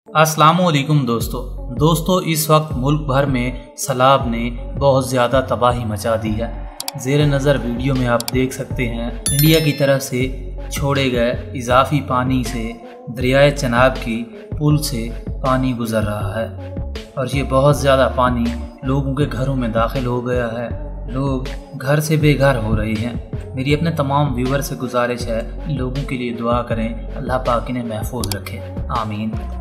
अस्सलामुअलैकुम दोस्तों, इस वक्त मुल्क भर में सैलाब ने बहुत ज़्यादा तबाही मचा दी है। ज़ेर नज़र वीडियो में आप देख सकते हैं इंडिया की तरफ से छोड़े गए इजाफी पानी से दरियाए चनाब की पुल से पानी गुज़र रहा है और ये बहुत ज़्यादा पानी लोगों के घरों में दाखिल हो गया है। लोग घर से बेघर हो रहे हैं। मेरी अपने तमाम व्यूवर से गुजारिश है, लोगों के लिए दुआ करें, अल्लाह पाक इन्हें महफूज रखे। आमीन।